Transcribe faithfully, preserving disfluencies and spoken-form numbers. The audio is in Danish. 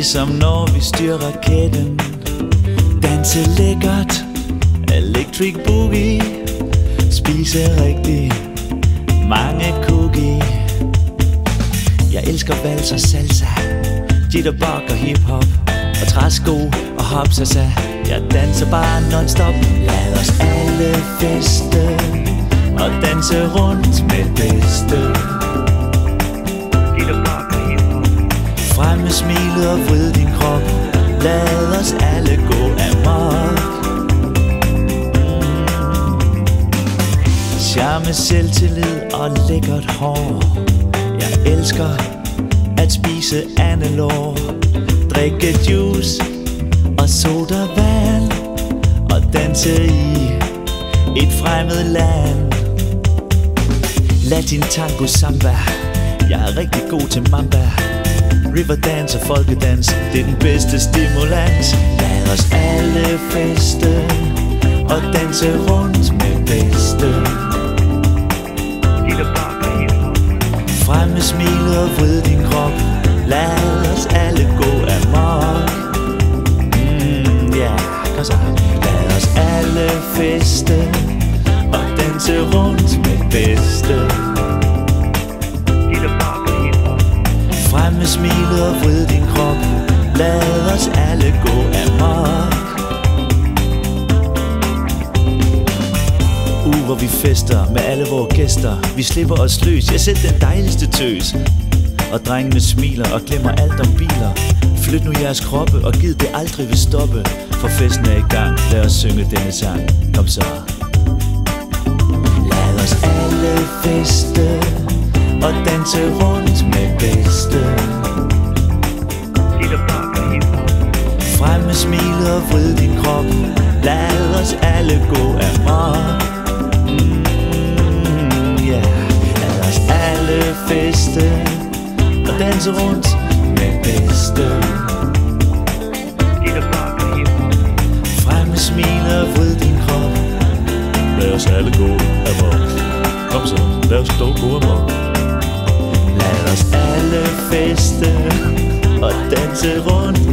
Ligesom når vi styrer raketten. Danse lækkert, electric boogie. Spise rigtig mange cookie. Jeg elsker vals og salsa, jitterbug og hiphop, og træsko og hopsasa. Jeg danser bare non-stop. Lad os alle feste og danse rundt med bedste. Frem med smilet og vrid din krop. Lad os alle gå amok. Charme, selvtillid og lækkert hår. Jeg elsker at spise andelår, drikke juice og sodavand, og danse i et fremmed land. Latin tango samba, jeg er rigtig god til mamba. Riverdance og folkedans, det er den bedste stimulans. Lad os alle feste og danse rundt med bedste. Frem med smilet og vrid din krop. Lad os alle gå amok. Mm, yeah, kom så. Lad os alle feste og danse rundt med bedste. Frem med smilet og vrid din krop. Lad os alle gå amok. Uh, hvor vi fester med alle vores gæster. Vi slipper os løs, jeg selv den dejligste tøs. Og drengene smiler og glemmer alt om biler. Flyt nu jeres kroppe og gid det aldrig vil stoppe. For festen er i gang, lad os synge denne sang. Kom så. Lad os alle feste og danse rundt med bedste. Frem med smilet og vrid din krop. Lad os alle gå amok. Mm, yeah. Lad os alle feste og danse rundt med bedste. Frem med smilet og vrid din krop. Lad os alle gå amok. Kom så, lad os dog gå amok. Lad os alle feste og danse rundt